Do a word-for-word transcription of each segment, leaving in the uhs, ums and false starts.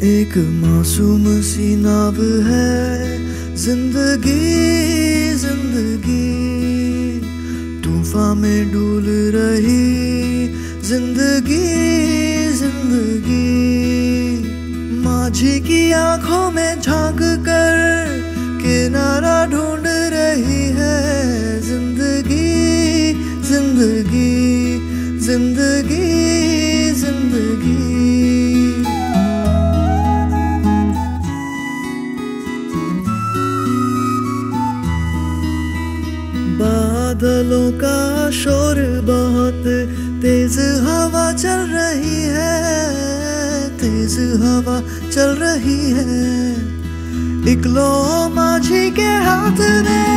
एक मासूम सी नाव है जिंदगी जिंदगी, तूफान में डूल रही जिंदगी जिंदगी। माझी की आंखों में झांक कर किनारा ढूंढ रही है जिंदगी जिंदगी जिंदगी जिंदगी। बादलों का शोर बहुत तेज हवा चल रही है, तेज हवा चल रही है। इकलो माझी के हाथ में,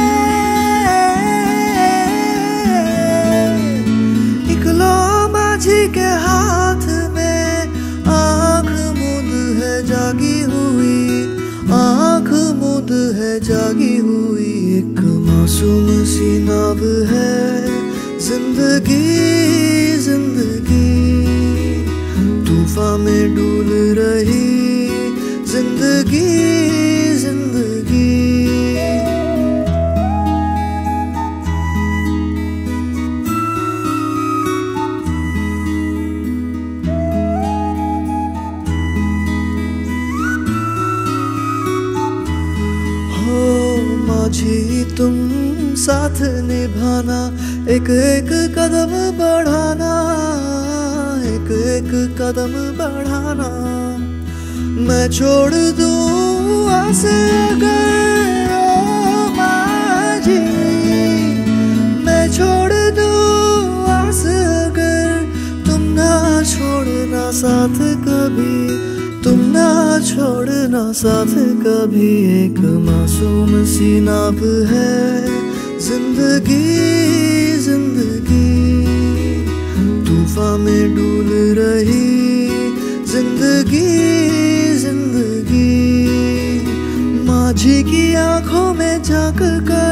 इकलो माझी के हाथ में आँख मूंद है जागी हुई, आँख मूंद है जागी हुई। एक मासूम सी नाव है जिंदगी जिंदगी, तूफान में डूल रही जिंदगी जिंदगी। माझी तुम साथ निभाना, एक एक कदम बढ़ाना, एक एक कदम बढ़ाना। मैं छोड़ दूँ आस अगर ओ माझी, मैं छोड़ दूँ आस अगर तुम ना छोड़ना साथ कभी, तुम ना छोड़ना साथ कभी। एक मासूम सी नाव है जिंदगी जिंदगी, तूफान में डूल रही जिंदगी जिंदगी। माझी की आंखों में झांक कर